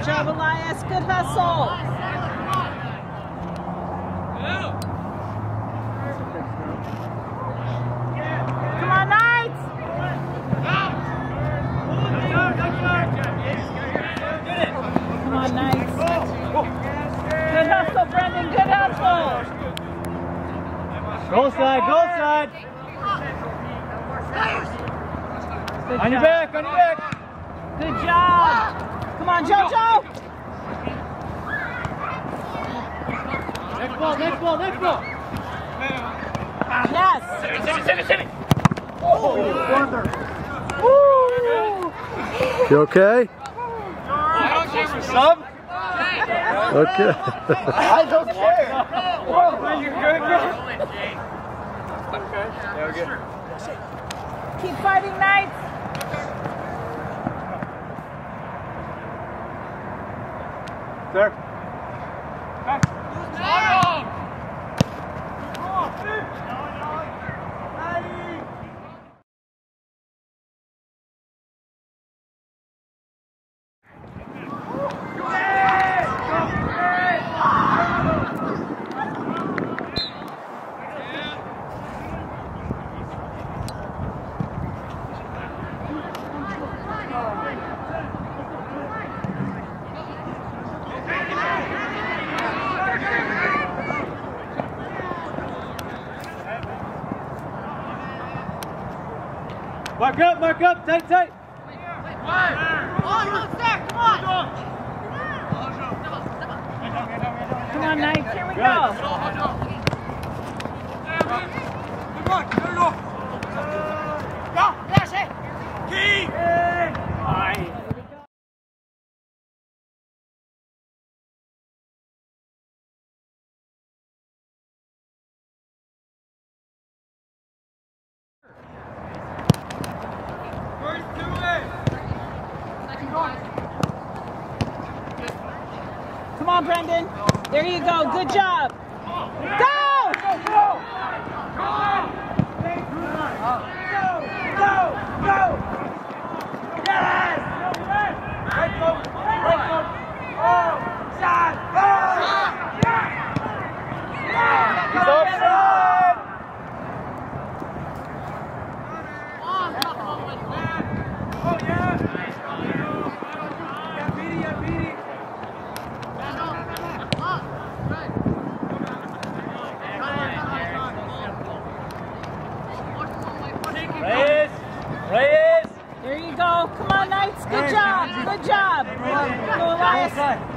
job, Elias. Good hustle. Come on, Knights. Come on, Knights. Good hustle, Brendan. Good hustle. Goal side, goal side. Good On your job. back, on your back. Good job. Come on, JoJo. Next ball, next ball, next ball. Yes. Oh, wonder. You okay? Sub? Okay. I don't care. Whoa, you good, bro? Okay. Yeah, we're good. Keep fighting, Knights. There. Mark up, tight, tight. Come on, Knights. Here we go. Come on, Brendan. There you go. Good job. Go! He's offside. Oh, yeah. Reyes! There you go. Come on, Knights. Good job. Good job. Go, Elias.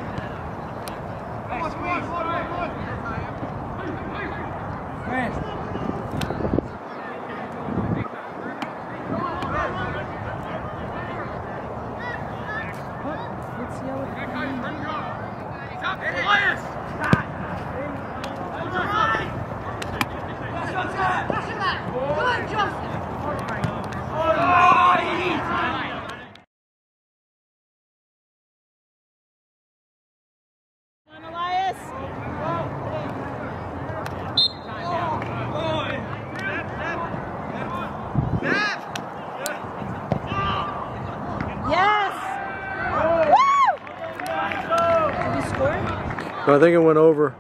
Let's yell at I think it went over.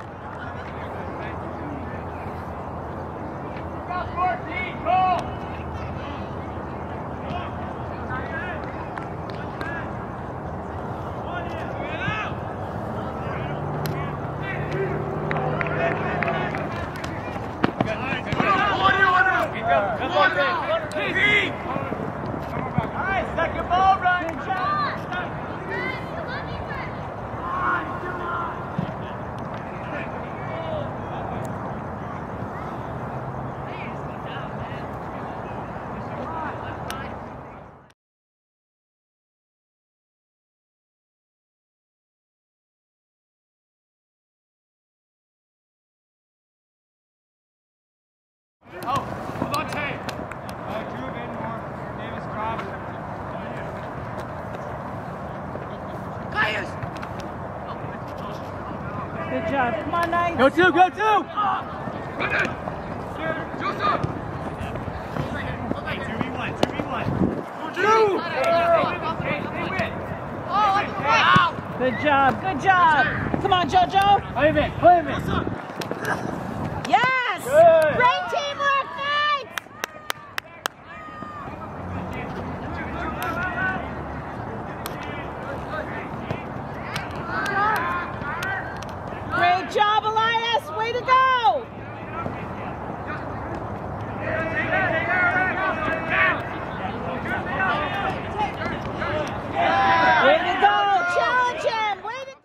Second ball, Ryan. Oh, hold on, Tay. Drew Vanmore, Davis Cross. Good job. Come on, Knights. Go two, go two! Joseph! 2v1. Two! Hey, win. Oh, Good job, good job. Come on, JoJo. Play me, play me. Yes! Good. Great teamwork, Knights! Great job, Elias. Way to go! Way to go! Challenge him! Way to go!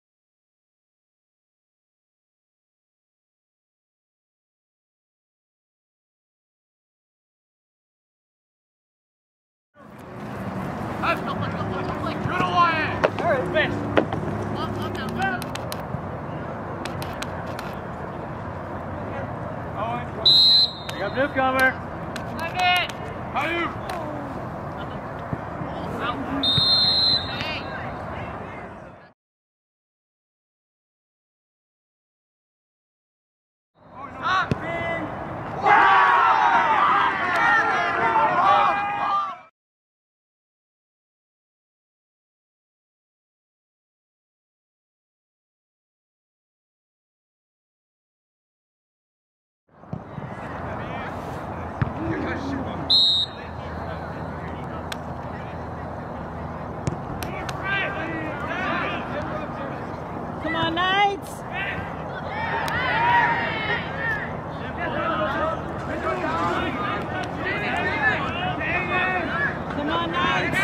You got newcomer. How you? Come on, Knights! Come on, Knights!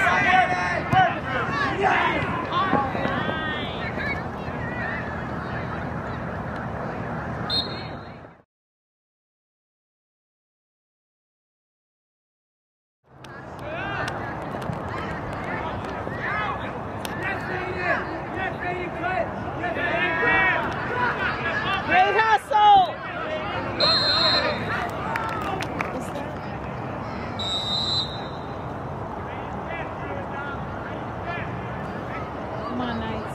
Great hustle! Come on, Knights.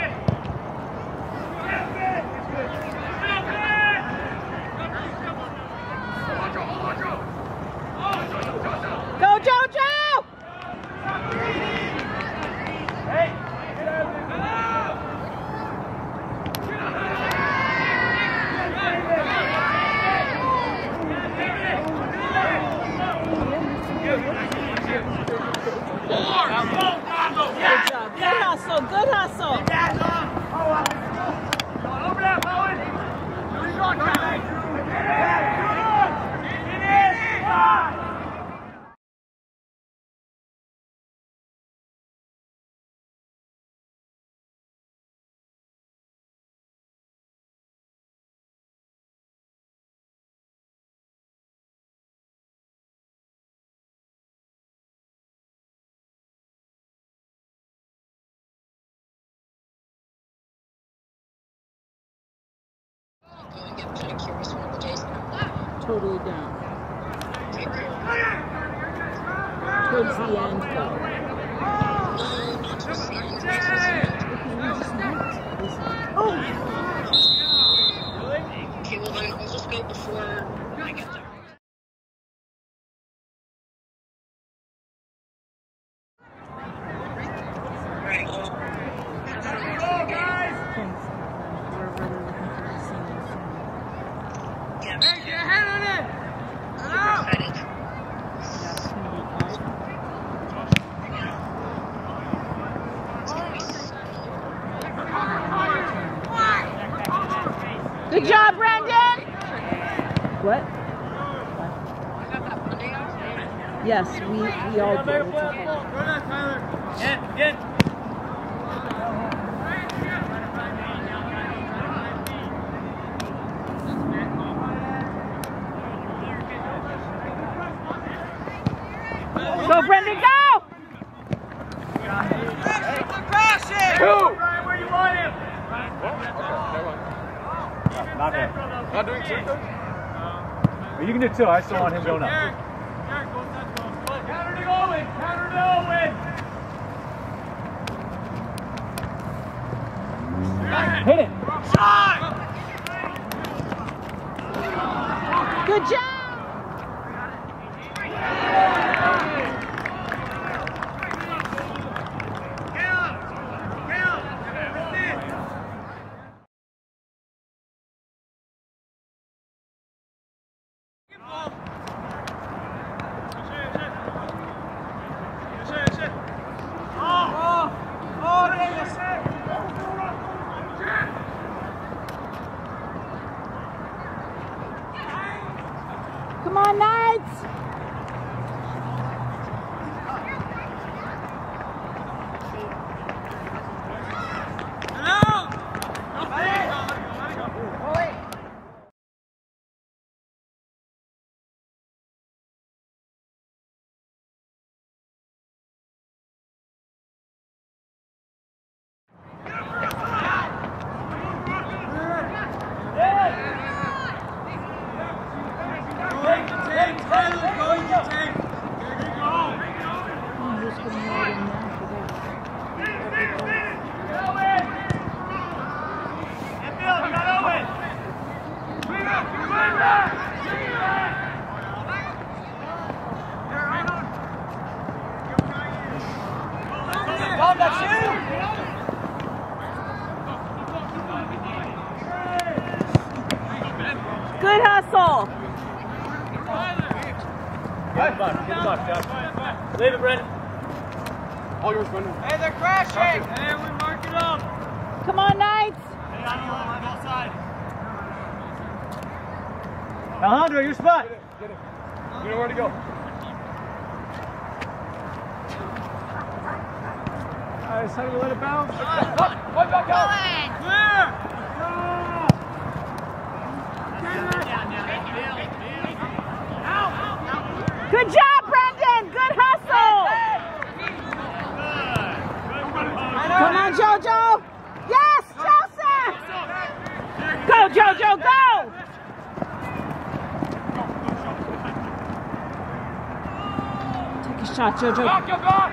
Go, JoJo! Good job. Good hustle. Good hustle. Totally down. Towards the end, though. Oh! Okay, well then I'll just go before I get there. Alright, well. Go, guys! Yeah, Hey, get a hand on it! super excited. Good job, Brendan! What? Yes, we all do. It's okay. Get. Go, Brendan, go! Brian, where you want him? Not doing two? You can do two. I still want him going up. Counter to Owen! Counter to Owen! Hit it. Shot! Good job! Good hustle. Get the box, Jeff. Leave it, Brendan. All yours, Brendan. Hey, they're crashing! Hey, we mark it up! Come on, Knights. Hey, on both sides. Alejandro, your spot. Get it. You know where to go. Alright, time to let it bounce. One back out. Clear! Good job, Brendan. Good hustle. Come on, JoJo. Yes, Joseph. Go, JoJo, go. Take a shot, JoJo. Back, get back.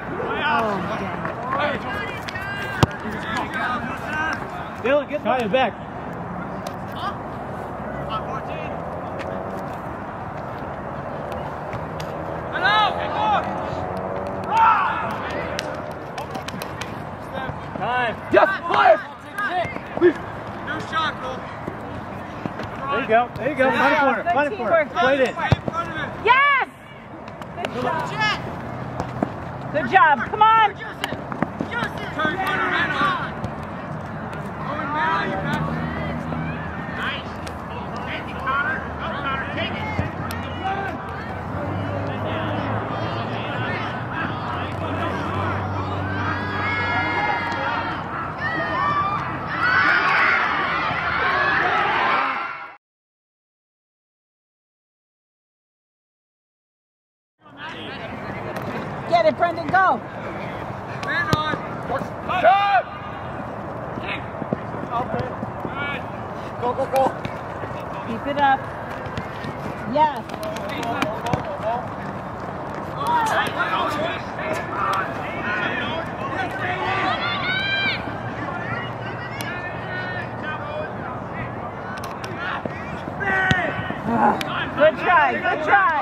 Dylan, get the back. Time. Yes, fire. No shot, Cole. There you go. There you go. Find a corner. Find a corner. Play it in. Yes. Good shot. Good job. Come on. Turn corner, man on. Going down, you got nice. Take it, Connor. Go, Connor. Take it. Get it, Brendan. Go. Man on. Shot. Go, go, go. Keep it up. Yes. Good try. Good try.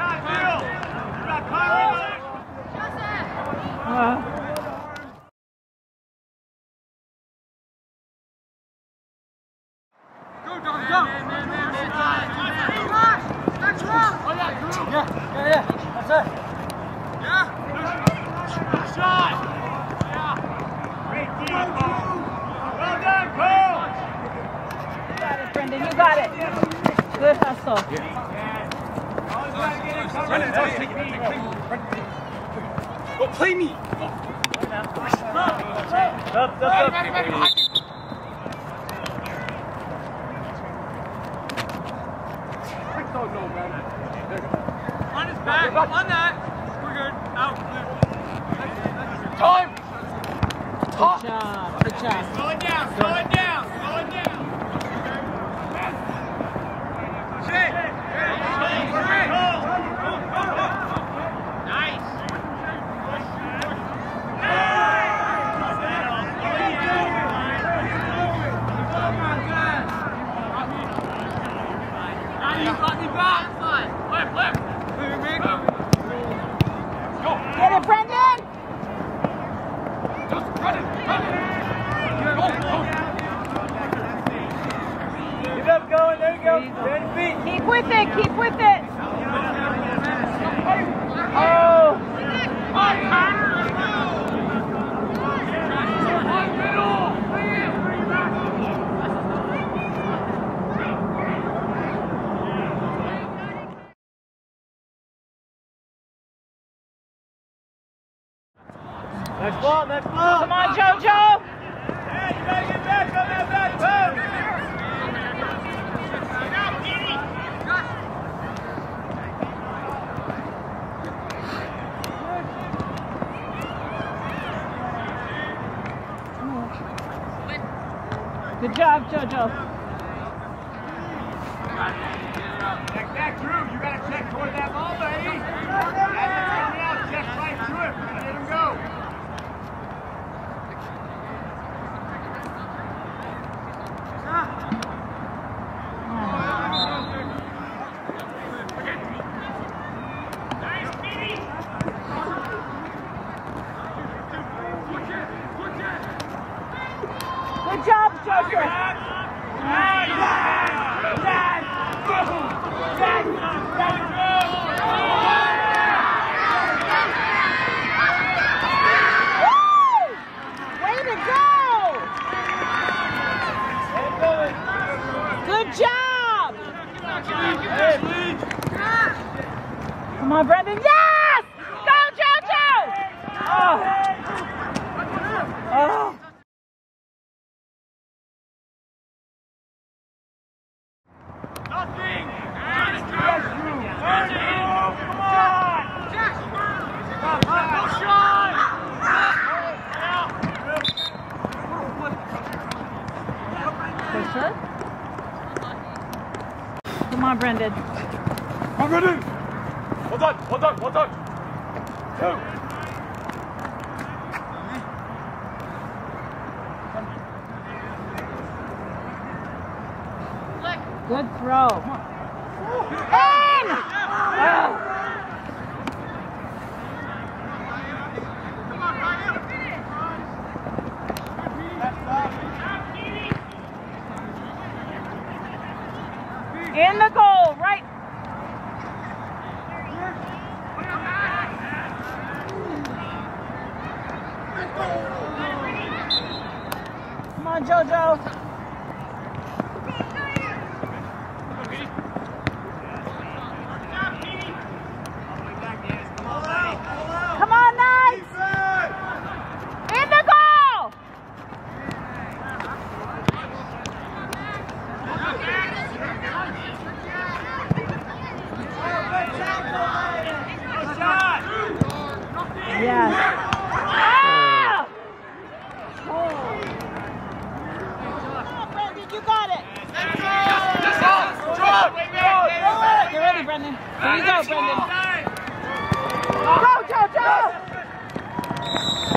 Go, John, go. That's wrong. Oh, yeah. That's it. Yeah. Good shot. Yeah. Great team. Well done, Cole. You got it, Brendan. You got it. Good hustle. Go play me. Up. On his back. On that. We're good. Out. Time. Good job. Good job. Slow it down. Slow it down. Slow it down. Shake. Nice. You got me back. Left. Get it, Brendan. Just run it. Go. Keep up going. There you go. Ready feet. Keep with it. Keep with it. Oh. Next ball. Come on, JoJo. Hey, you gotta get back on that back toe. Good job, JoJo. Check back through. You gotta check toward that ball, baby. As it's coming out, check right through it. We're gonna let him go. Nice, Petey. Good job, Joseph. Way to go! Good job! Come on, Brendan. Yes! Go, Jojo! Oh. Oh. Nothing! Come on, Brendan. Come on, Brendan. Well done, well done, well done. Two. Good throw. In! Oh. In the goal, right? Come on, Jojo. Come on, Knights! In the goal! Yes. Ah! Oh. Come on, Brendan, you got it. Get ready, Brendan. Here you go, Brendan. Go, Jojo!